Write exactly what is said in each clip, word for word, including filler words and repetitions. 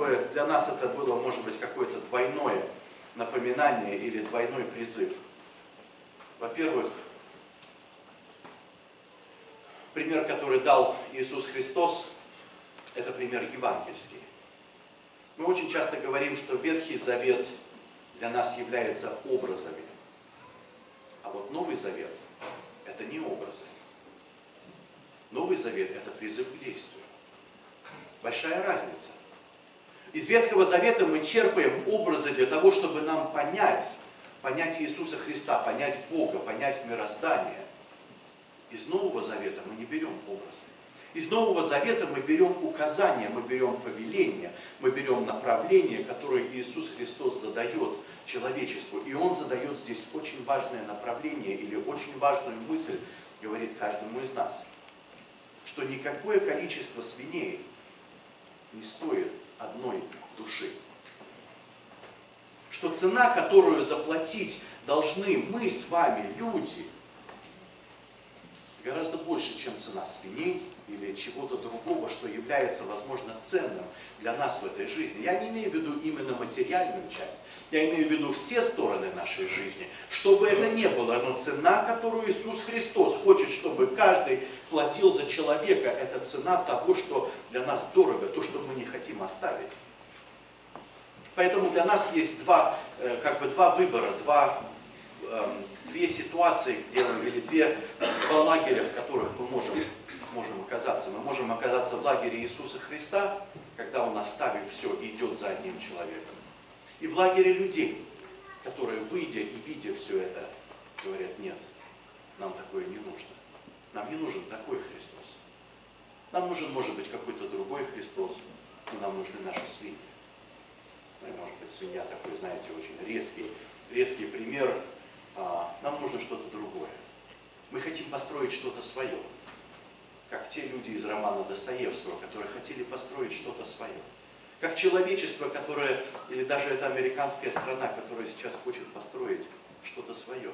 чтобы для нас это было, может быть, какое-то двойное напоминание или двойной призыв. Во-первых, пример, который дал Иисус Христос, это пример евангельский. Мы очень часто говорим, что Ветхий Завет для нас является образами. А вот Новый Завет – это не образы. Новый Завет – это призыв к действию. Большая разница. Из Ветхого Завета мы черпаем образы для того, чтобы нам понять, понять Иисуса Христа, понять Бога, понять мироздание. Из Нового Завета мы не берем образы. Из Нового Завета мы берем указания, мы берем повеления, мы берем направление, которое Иисус Христос задает человечеству. И Он задает здесь очень важное направление или очень важную мысль, говорит каждому из нас, что никакое количество свиней не стоит одной души. Что цена, которую заплатить должны мы с вами, люди, гораздо больше, чем цена свиней или чего-то другого, что является, возможно, ценным для нас в этой жизни. Я не имею в виду именно материальную часть, я имею в виду все стороны нашей жизни. Что бы это ни было, но цена, которую Иисус Христос хочет, чтобы каждый платил за человека, это цена того, что для нас дорого, то, что мы не хотим оставить. Поэтому для нас есть два, как бы два выбора, два, две ситуации, где мы, или две, два лагеря, в которых мы можем, можем оказаться. Мы можем оказаться в лагере Иисуса Христа, когда Он, оставив все, идет за одним человеком. И в лагере людей, которые, выйдя и видя все это, говорят: нет, нам такое не нужно. Нам не нужен такой Христос. Нам нужен, может быть, какой-то другой Христос, но нам нужны наши свиньи. Ну, и, может быть, свинья такой, знаете, очень резкий, резкий пример. А, нам нужно что-то другое. Мы хотим построить что-то свое, как те люди из романа Достоевского, которые хотели построить что-то свое. Как человечество, которое, или даже эта американская страна, которая сейчас хочет построить что-то свое.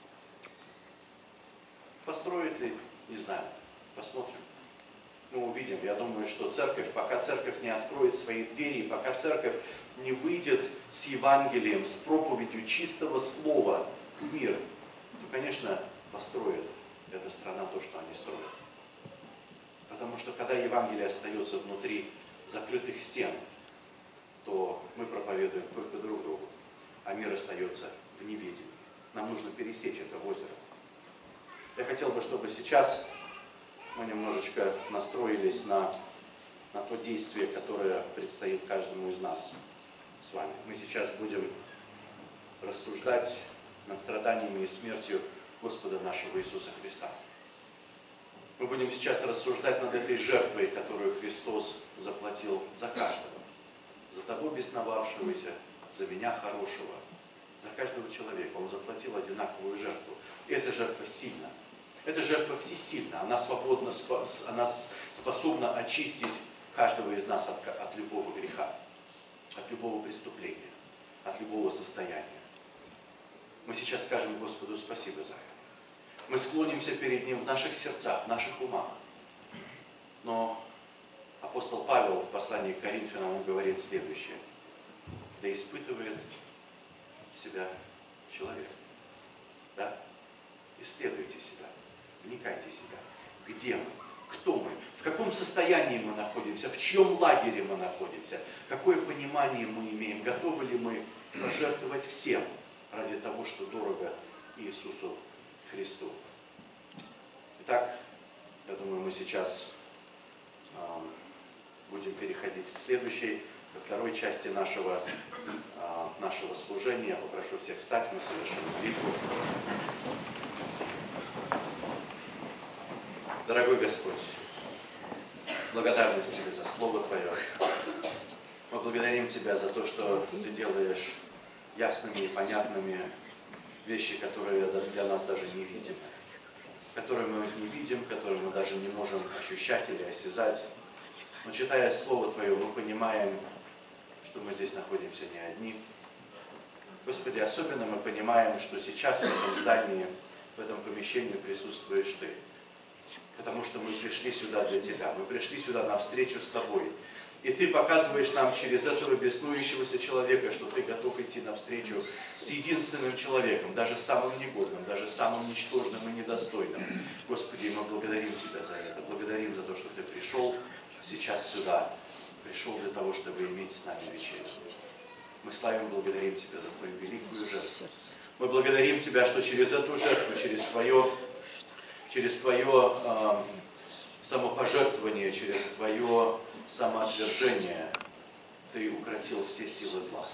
Построит ли? Не знаю. Посмотрим. Мы увидим. Я думаю, что церковь, пока церковь не откроет свои двери, пока церковь не выйдет с Евангелием, с проповедью чистого слова в мир, то, конечно, построит эта страна то, что они строят. Потому что когда Евангелие остается внутри закрытых стен, то мы проповедуем только друг другу, а мир остается в неведении. Нам нужно пересечь это озеро. Я хотел бы, чтобы сейчас мы немножечко настроились на, на то действие, которое предстоит каждому из нас с вами. Мы сейчас будем рассуждать над страданиями и смертью Господа нашего Иисуса Христа. Мы будем сейчас рассуждать над этой жертвой, которую Христос заплатил за каждого. За того бесновавшегося, за меня хорошего, за каждого человека. Он заплатил одинаковую жертву. И эта жертва сильна. Эта жертва всесильна. Она свободна, она способна очистить каждого из нас от, от любого греха, от любого преступления, от любого состояния. Мы сейчас скажем Господу спасибо за это. Мы склонимся перед Ним в наших сердцах, в наших умах. Но апостол Павел в послании к Коринфянам, он говорит следующее: да испытывает себя человек. Да? Исследуйте себя, вникайте в себя. Где мы? Кто мы? В каком состоянии мы находимся? В чьем лагере мы находимся? Какое понимание мы имеем? Готовы ли мы пожертвовать всем ради того, что дорого Иисусу Христу? Итак, я думаю, мы сейчас э, будем переходить к следующей, ко второй части нашего, э, нашего служения. Я попрошу всех встать, мы совершим молитву. Дорогой Господь, благодарность Тебе за Слово Твое. Мы благодарим Тебя за то, что Ты делаешь ясными и понятными вещи, которые для нас даже не видимы, которые мы не видим, которые мы даже не можем ощущать или осязать. Но читая Слово Твое, мы понимаем, что мы здесь находимся не одни. Господи, особенно мы понимаем, что сейчас в этом здании, в этом помещении присутствуешь Ты. Потому что мы пришли сюда для Тебя, мы пришли сюда на встречу с Тобой. И Ты показываешь нам через этого беснующегося человека, что Ты готов идти навстречу с единственным человеком, даже самым негодным, даже самым ничтожным и недостойным. Господи, мы благодарим Тебя за это. Благодарим за то, что Ты пришел сейчас сюда. Пришел для того, чтобы иметь с нами вечерю. Мы славим, благодарим Тебя за Твою великую жертву. Мы благодарим Тебя, что через эту жертву, через Твое, через Твое э, самопожертвование, через Твое самоотвержение Ты укротил все силы зла.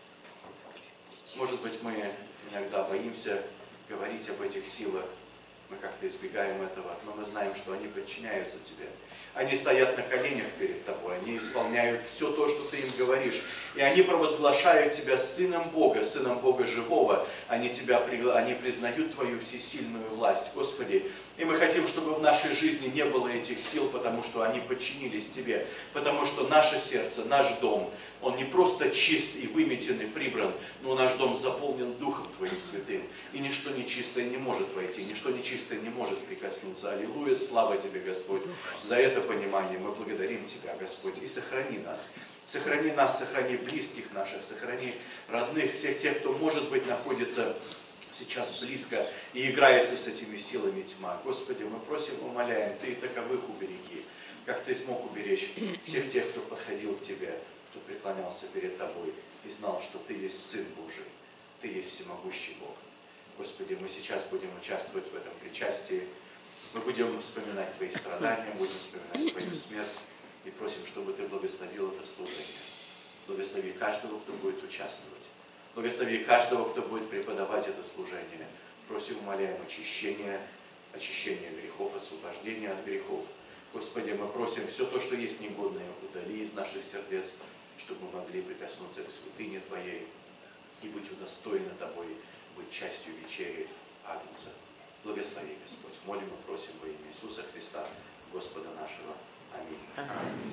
Может быть, мы иногда боимся говорить об этих силах, мы как-то избегаем этого, но мы знаем, что они подчиняются Тебе. Они стоят на коленях перед Тобой, они исполняют все то, что Ты им говоришь. И они провозглашают Тебя Сыном Бога, Сыном Бога Живого. Они, тебя, они признают Твою всесильную власть, Господи. И мы хотим, чтобы в нашей жизни не было этих сил, потому что они подчинились Тебе. Потому что наше сердце, наш дом, он не просто чист и выметен и прибран, но наш дом заполнен Духом Твоим Святым. И ничто нечистое не может войти, ничто нечистое не может прикоснуться. Аллилуйя, слава Тебе, Господь. За это понимание мы благодарим Тебя, Господь. И сохрани нас. Сохрани нас, сохрани близких наших, сохрани родных, всех тех, кто, может быть, находится сейчас близко и играется с этими силами тьма. Господи, мы просим, умоляем, Ты таковых убереги, как Ты смог уберечь всех тех, кто подходил к Тебе, кто преклонялся перед Тобой и знал, что Ты есть Сын Божий, Ты есть всемогущий Бог. Господи, мы сейчас будем участвовать в этом причастии, мы будем вспоминать Твои страдания, будем вспоминать Твою смерть и просим, чтобы Ты благословил это служение. Благослови каждого, кто будет участвовать. Благослови каждого, кто будет преподавать это служение. Просим, умоляем очищения, очищения грехов, освобождения от грехов. Господи, мы просим все то, что есть негодное, удали из наших сердец, чтобы мы могли прикоснуться к святыне Твоей и быть удостоены Тобой, быть частью вечери Агнца. Благослови, Господь. Молим и просим во имя Иисуса Христа, Господа нашего. Аминь. Аминь.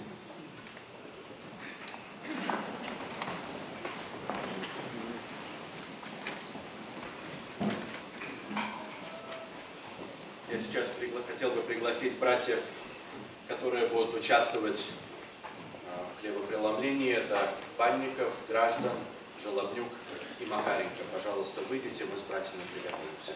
Я сейчас хотел бы пригласить братьев, которые будут участвовать в хлебопреломлении. Это Банников, Граждан, Желобнюк и Макаренко. Пожалуйста, выйдите, мы с братьями приготовимся.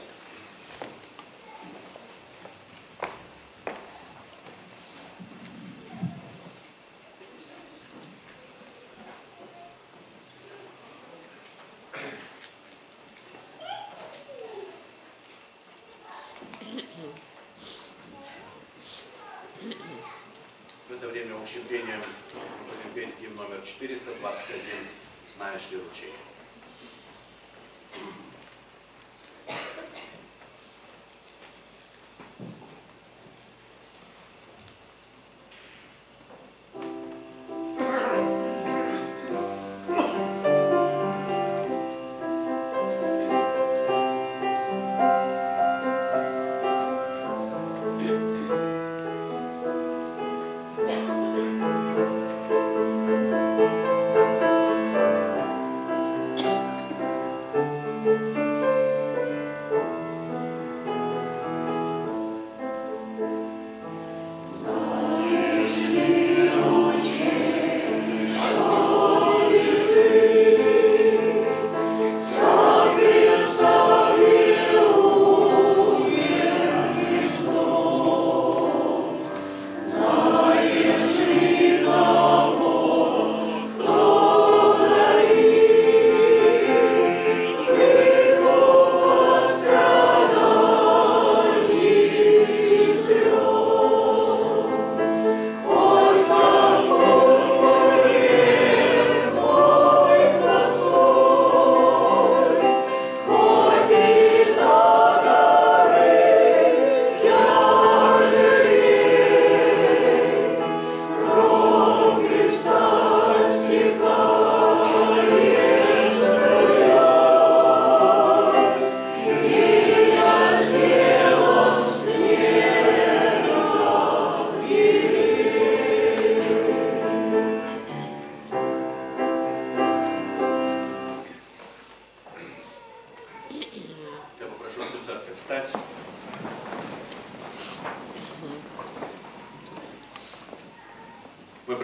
В это время общим пением будем петь гимн номер четыреста двадцать один «Знаешь ли ручей». Thank you.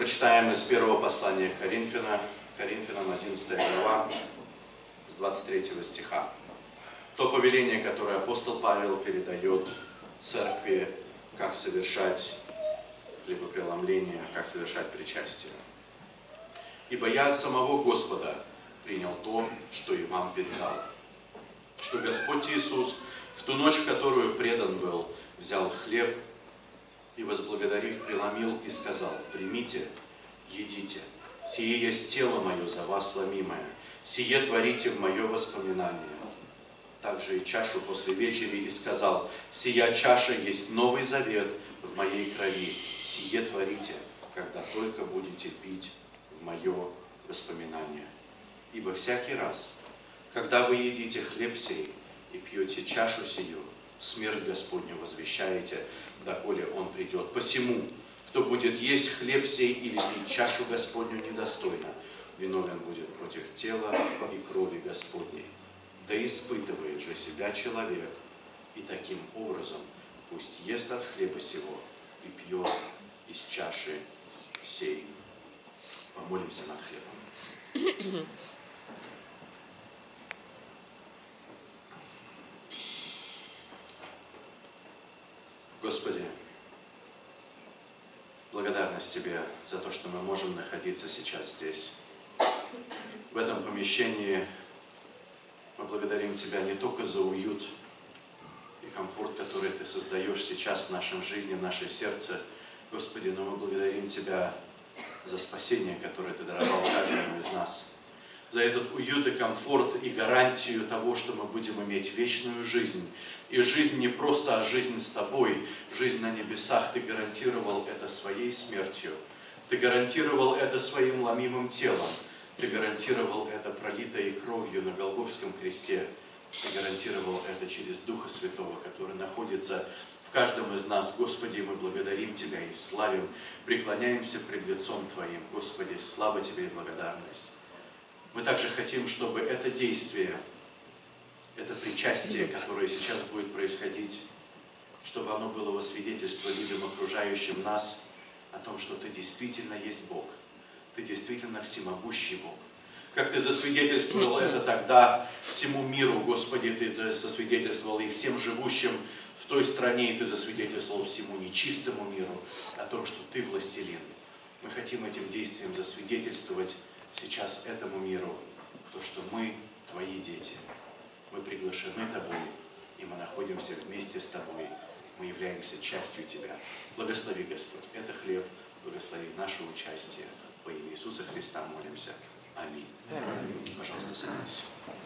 прочитаем из первого послания к Коринфянам, Коринфянам одиннадцатая глава, с двадцать третьего стиха. То повеление, которое апостол Павел передает церкви, как совершать хлебопреломление, как совершать причастие. «Ибо я от самого Господа принял то, что и вам передал, что Господь Иисус в ту ночь, в которую предан был, взял хлеб и, возблагодарив, преломил и сказал: примите, едите, сие есть тело мое за вас ломимое, сие творите в мое воспоминание. Также и чашу после вечери и сказал: сия чаша есть новый завет в моей крови, сие творите, когда только будете пить в мое воспоминание. Ибо всякий раз, когда вы едите хлеб сей и пьете чашу сию, смерть Господню возвещаете, доколе Он придет. Посему, кто будет есть хлеб сей или пить чашу Господню недостойно, виновен будет против тела и крови Господней. Да испытывает же себя человек, и таким образом пусть ест от хлеба сего и пьет из чаши сей». Помолимся над хлебом. Господи, благодарность Тебе за то, что мы можем находиться сейчас здесь, в этом помещении. Мы благодарим Тебя не только за уют и комфорт, который Ты создаешь сейчас в нашем жизни, в наше сердце, Господи, но мы благодарим Тебя за спасение, которое Ты даровал каждому из нас, за этот уют и комфорт и гарантию того, что мы будем иметь вечную жизнь. И жизнь не просто, а жизнь с Тобой, жизнь на небесах. Ты гарантировал это своей смертью, Ты гарантировал это своим ломимым телом, Ты гарантировал это пролитой кровью на Голгофском кресте, Ты гарантировал это через Духа Святого, который находится в каждом из нас. Господи, мы благодарим Тебя и славим, преклоняемся пред лицом Твоим. Господи, слава Тебе и благодарность. Мы также хотим, чтобы это действие, это причастие, которое сейчас будет происходить, чтобы оно было во свидетельство людям, окружающим нас, о том, что Ты действительно есть Бог. Ты действительно всемогущий Бог. Как Ты засвидетельствовал это тогда всему миру, Господи, Ты засвидетельствовал и всем живущим в той стране, и Ты засвидетельствовал всему нечистому миру о том, что Ты властелин. Мы хотим этим действием засвидетельствовать сейчас этому миру то, что мы Твои дети. Мы приглашены Тобой, и мы находимся вместе с Тобой. Мы являемся частью Тебя. Благослови, Господь, это хлеб, благослови наше участие. Во имя Иисуса Христа молимся. Аминь. Аминь. Пожалуйста, садитесь.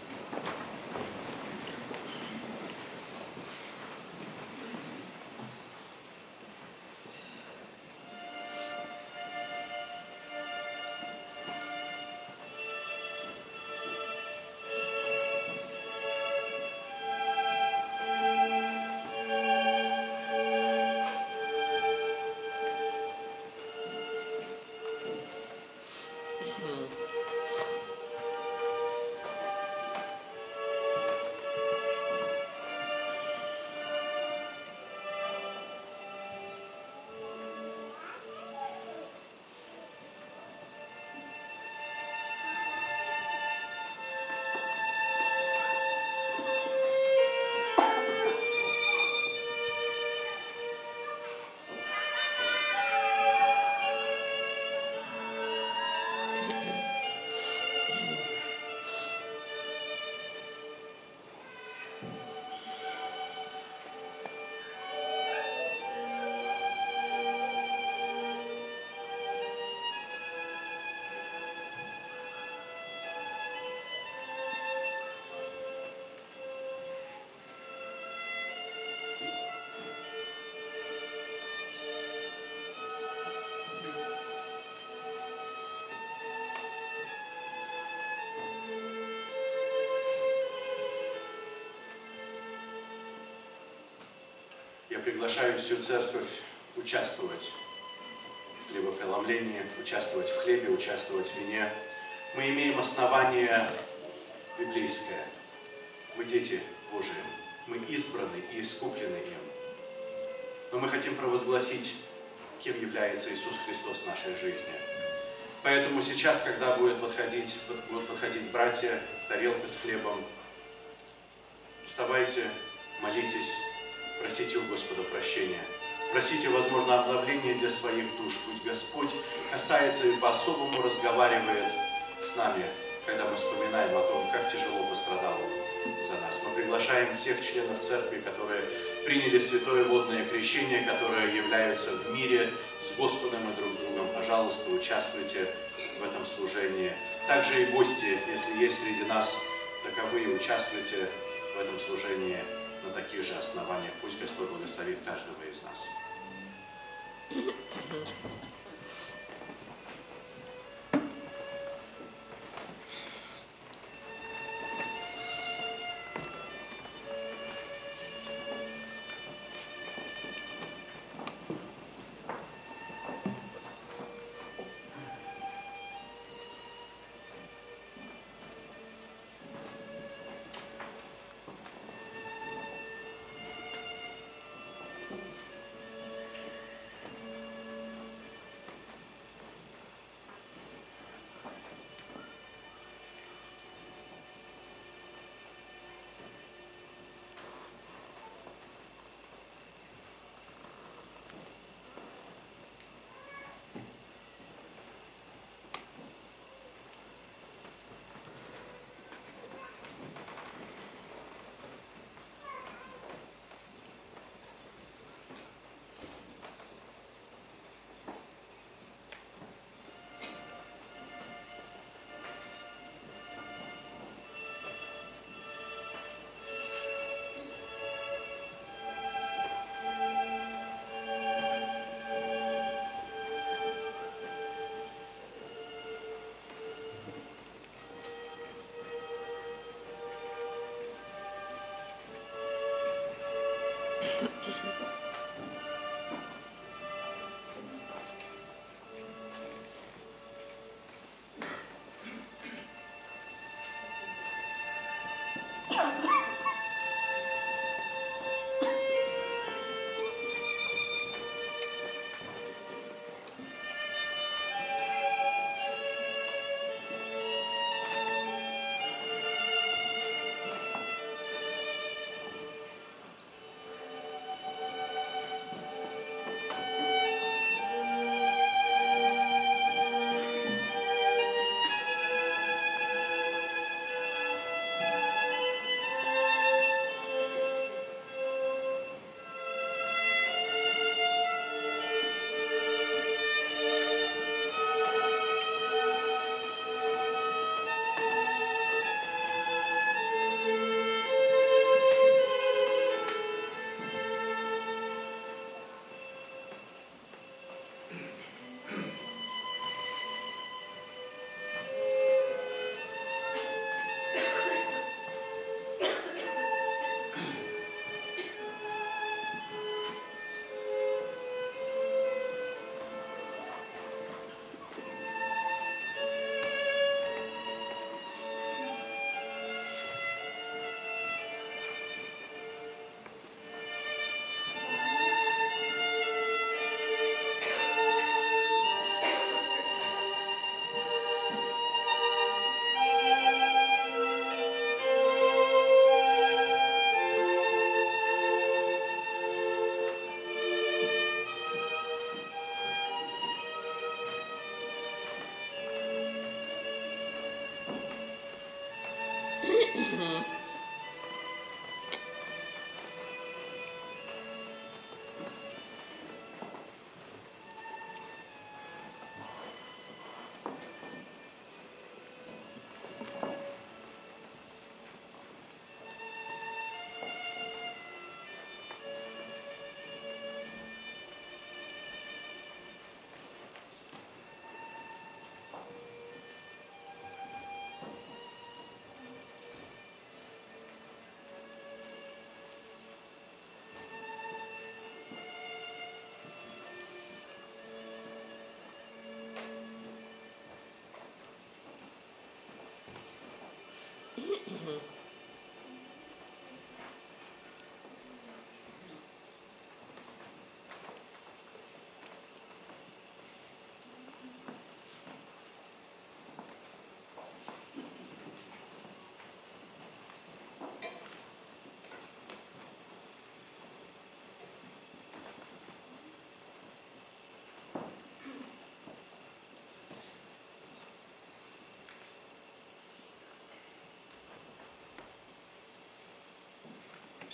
Я приглашаю всю церковь участвовать в хлебопреломлении, участвовать в хлебе, участвовать в вине. Мы имеем основание библейское. Мы дети Божии, мы избраны и искуплены им. Но мы хотим провозгласить кем является Иисус Христос в нашей жизни. Поэтому сейчас, когда будет подходить, будут подходить братья, тарелка с хлебом, вставайте, молитесь, просите у Господа прощения. Просите, возможно, обновления для своих душ. Пусть Господь касается и по-особому разговаривает с нами, когда мы вспоминаем о том, как тяжело пострадал Он за нас. Мы приглашаем всех членов церкви, которые приняли святое водное крещение, которые являются в мире с Господом и друг с другом. Пожалуйста, участвуйте в этом служении. Также и гости, если есть среди нас таковые, участвуйте в этом служении на таких же основаниях. Пусть Господь благословит каждого из нас.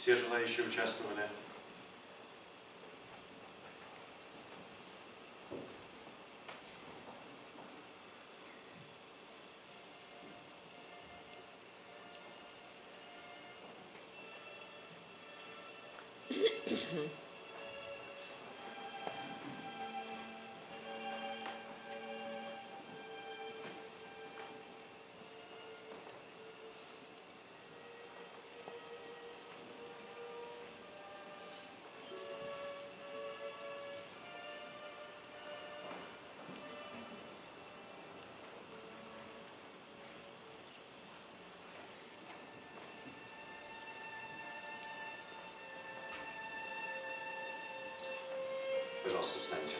Все желающие участвовали? Пожалуйста, встаньте.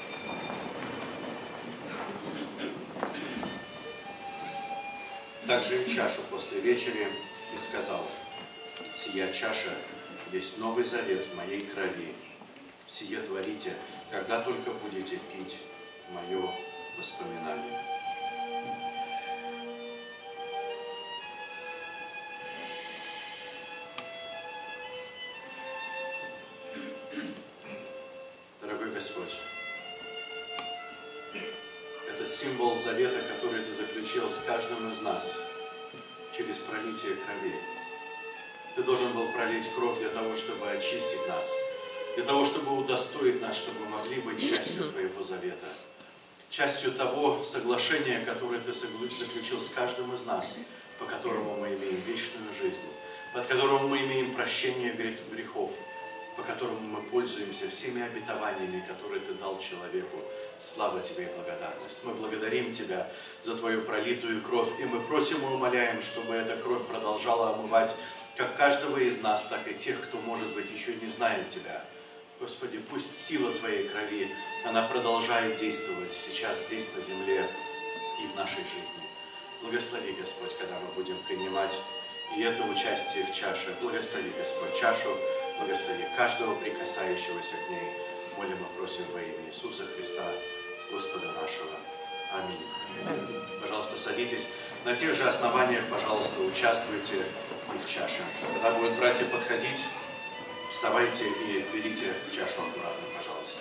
Также и чашу после вечери и сказал: «Сия чаша есть новый завет в моей крови. Сие творите, когда только будете пить в мое воспоминание». Дорогой Господь, это символ завета, который Ты заключил с каждым из нас через пролитие крови. Ты должен был пролить кровь для того, чтобы очистить нас, для того, чтобы удостоить нас, чтобы мы могли быть частью Твоего завета, частью того соглашения, которое Ты заключил с каждым из нас, по которому мы имеем вечную жизнь, под которым мы имеем прощение грехов, по которому мы пользуемся всеми обетованиями, которые Ты дал человеку. Слава Тебе и благодарность. Мы благодарим Тебя за Твою пролитую кровь, и мы просим и умоляем, чтобы эта кровь продолжала омывать как каждого из нас, так и тех, кто, может быть, еще не знает Тебя. Господи, пусть сила Твоей крови, она продолжает действовать сейчас здесь, на земле и в нашей жизни. Благослови, Господь, когда мы будем принимать и это участие в чаше. Благослови, Господь, чашу, благослови каждого прикасающегося к ней. Молим и просим во имя Иисуса Христа, Господа нашего. Аминь. Аминь. Пожалуйста, садитесь. На тех же основаниях, пожалуйста, участвуйте и в чаше. Когда будут братья подходить, вставайте и берите чашу аккуратно, пожалуйста.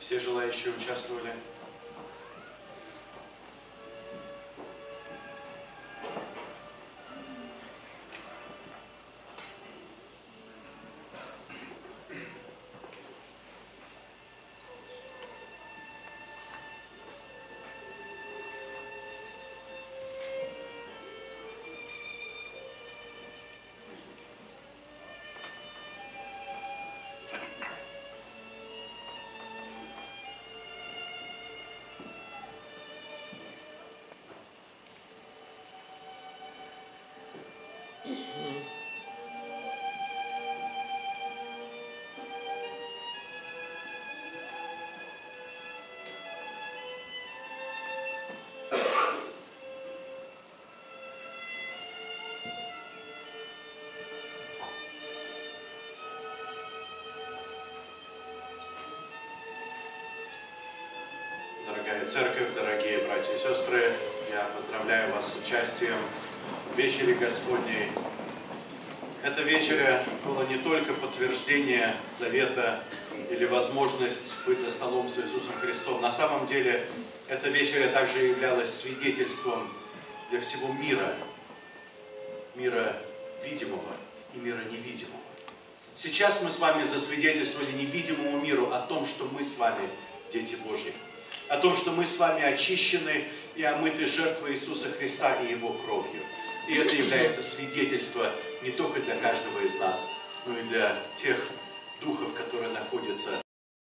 Все желающие участвовали? Дорогая церковь, дорогие братья и сестры, я поздравляю вас с участием в вечере Господней. Эта вечеря была не только подтверждение завета или возможность быть за столом с Иисусом Христом. На самом деле, эта вечеря также являлась свидетельством для всего мира, мира видимого и мира невидимого. Сейчас мы с вами засвидетельствовали невидимому миру о том, что мы с вами дети Божьи. О том, что мы с вами очищены и омыты жертвой Иисуса Христа и Его кровью. И это является свидетельство не только для каждого из нас, но и для тех духов, которые находятся